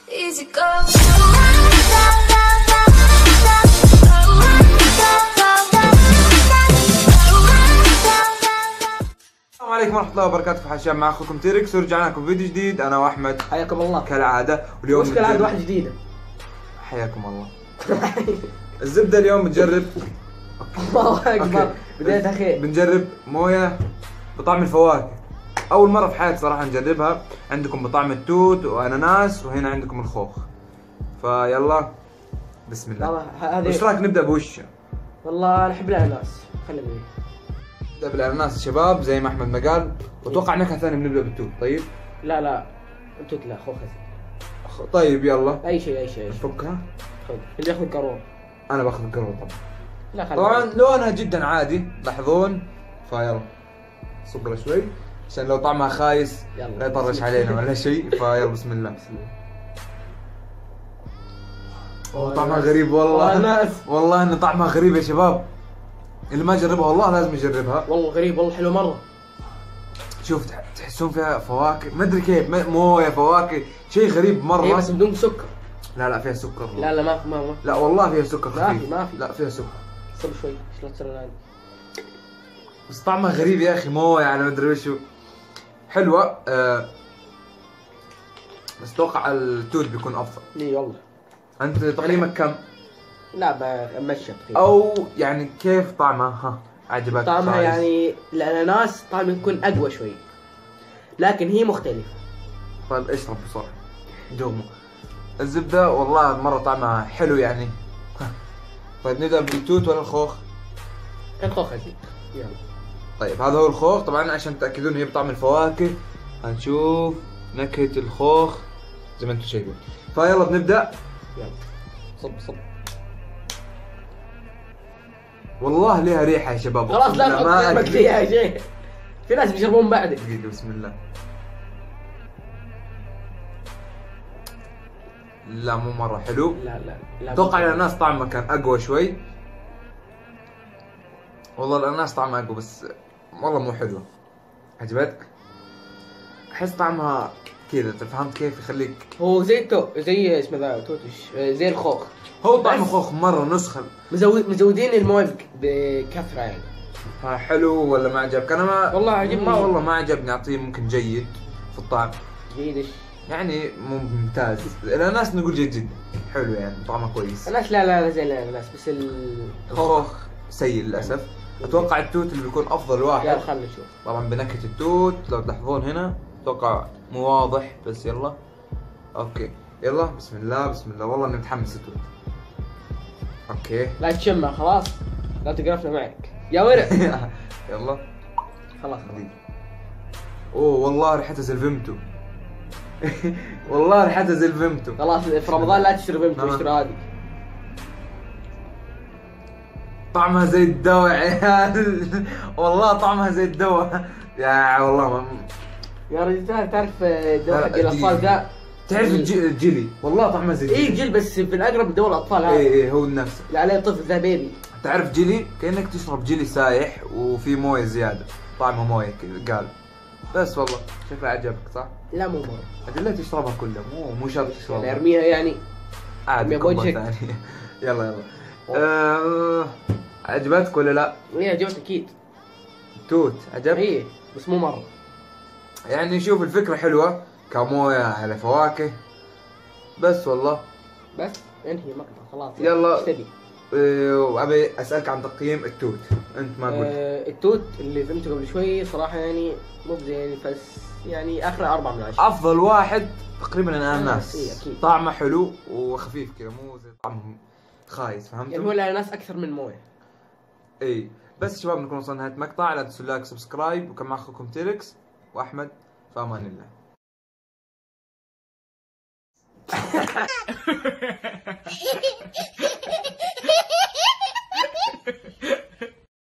Easy go. السلام عليكم ورحمة الله وبركاته. في حشام مع اخوكم تيركس ورجعنا لكم فيديو جديد انا واحمد. حياكم الله كالعادة. واليوم وش كالعادة واحدة جديدة. حياكم الله. الزبدة اليوم بنجرب. الله اكبر، بدايتها خير. بنجرب موية بطعم الفواكه، أول مرة في حياتي صراحة نجربها. عندكم بطعم التوت وأناناس وهنا عندكم الخوخ. فيلا بسم الله. هذه وش رايك نبدأ بوش؟ والله أنا أحب الأناناس، خلينا نبدأ. نبدأ بالأناناس شباب زي ما أحمد ما قال، وأتوقع نكهة ثانية بنبدأ بالتوت. طيب؟ لا التوت لا، خوخ. طيب يلا. أي شيء. فكها. خذ اللي ياخذ القارون. أنا باخذ القروة طبعا. لا خلي طبعا لونها جدا عادي لاحظون. فيلا صبر شوي عشان لو طعمها خايس لا يطرش علينا ولا شيء. فيلا بسم الله. والله طعمها غريب والله. والله ان طعمها غريب يا شباب، اللي ما جربها والله لازم يجربها. والله غريب، والله حلو مرة. شوف تحسون فيها فواكه ما ادري كيف، مويه فواكه، شيء غريب مرة. هي بس بدون سكر. لا فيها سكر. لا ما لا والله فيها سكر خفيف. ما في. لا فيها سكر. صبر شوي، شلون تصير الآن؟ بس طعمها غريب يا اخي، مويه يعني ما ادري وشو. حلوة بس اتوقع التوت بيكون افضل. اي والله. انت تقييمك كم؟ لا بمشي او يعني كيف طعمها؟ ها عجبك؟ طعمها يعني الاناناس طعمه يكون اقوى شوي، لكن هي مختلفة. طيب اشرب بسرعة دومه. الزبدة والله مرة طعمها حلو يعني. طيب نبدأ بالتوت ولا الخوخ؟ الخوخ أكيد. يلا. طيب هذا هو الخوخ طبعا عشان تأكدون هي بطعم الفواكه. هنشوف نكهة الخوخ زي ما انتم شايفين. فيلا بنبدأ. يلا صب. والله ليها ريحة يا شباب. خلاص لا تحط فيها شيء، في ناس بيشربون بعدك. دقيقة بسم الله. لا مو مرة حلو. لا اتوقع الاناناس طعمه كان اقوى شوي. والله الاناناس طعمها اقوى بس والله مو حلوة. عجبتك؟ احس طعمها كذا، فهمت كيف يخليك. هو زي اسمه ذا توتش، زي الخوخ. هو طعم خوخ مرة نسخة. مزودين المويه بكثرة يعني. ها حلو ولا ما عجبك؟ انا ما والله عجبني. والله ما عجبني، اعطيه ممكن جيد في الطعم. جيد ايش؟ يعني مو ممتاز. الاناناس نقول جيد جدا، حلو يعني طعمه كويس. الناس لا زي الناس، بس الخوخ سيء للاسف. اتوقع التوت اللي بيكون افضل واحد. يلا خلينا نشوف. طبعا بنكهة التوت لو تلاحظون هنا اتوقع مو واضح بس يلا. اوكي يلا بسم الله والله اني متحمس التوت. اوكي لا تشمع خلاص، لا تقرفنا معك يا ورع. يلا خلاص. اوه والله ريحتها زي الفيمتو. والله ريحتها زي الفيمتو. خلاص في رمضان لا تشرب فيمتو، اشتري هذه. طعمها زي الدواء يا عيال. والله طعمها زي الدواء يا والله. يا رجل تعرف الدواء حق الاطفال ذا؟ تعرف الجيلي؟ والله طعمه زي الجيلي. جيل بس في الاقرب دواء الاطفال هذا. اي هو نفسه اللي عليه طفل ذا بيبي. تعرف جيلي؟ كأنك تشرب جيلي سايح وفي مويه زياده، طعمه مويه كذا قال. بس والله شكله عجبك صح؟ لا مو مرة. اجل لا تشربها كلها، مو شرط تشربها. يعني ارميها يعني عادي بوجهك. ثانيه. يلا عجبتك ولا لا؟ ايه عجبت اكيد. توت عجبك؟ ايه بس مو مرة. يعني شوف الفكرة حلوة كموية على فواكه بس والله. بس انهي مقطع خلاص. يلا. ايش تبي؟ وابي اسألك عن تقييم التوت، انت ما قلت. التوت اللي فهمته قبل شوي صراحة يعني مو زين، بس يعني اخره 4 من 10. افضل واحد تقريبا الاناناس. إيه أكيد. طعمه حلو وخفيف كذا، مو زي طعمه خايس، فهمت؟ يعني هو الاناناس اكثر من مويه. اي بس شباب نكون وصلنا نهاية المقطع، لا تنسوا لايك سبسكرايب، وكان مع اخوكم تيركس واحمد في امان الله.